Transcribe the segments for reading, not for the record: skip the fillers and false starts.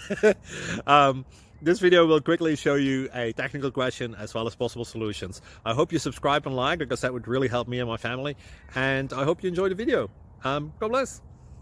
This video will quickly show you a technical question as well as possible solutions. I hope you subscribe and like, because that would really help me and my family. And I hope you enjoy the video. God bless.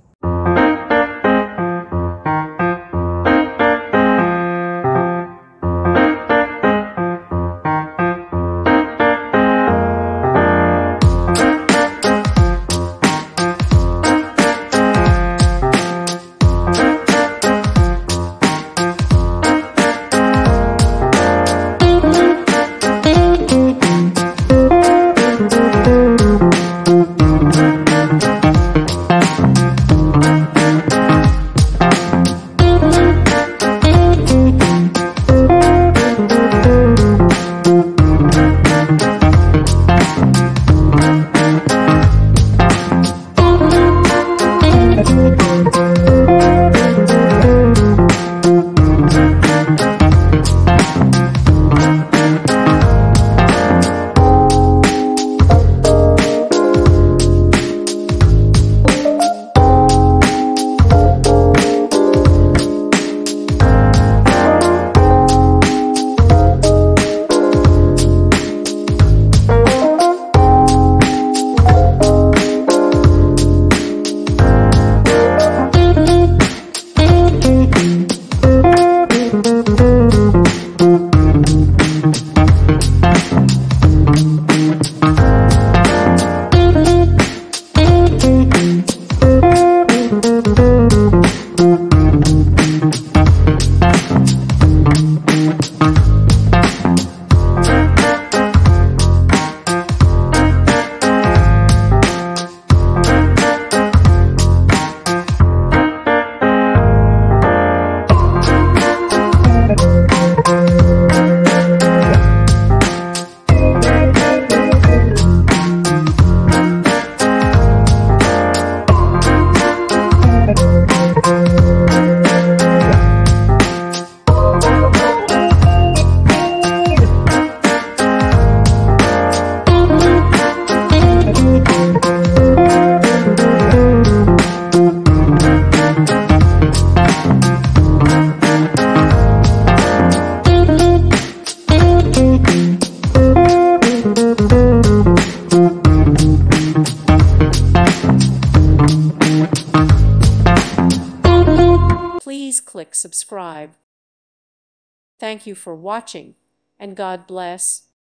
Please click subscribe. Thank you for watching, and God bless.